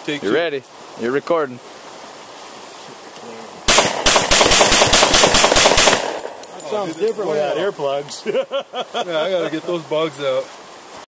Take You're ready. You're recording. That sounds different without earplugs. Yeah, I gotta get those bugs out.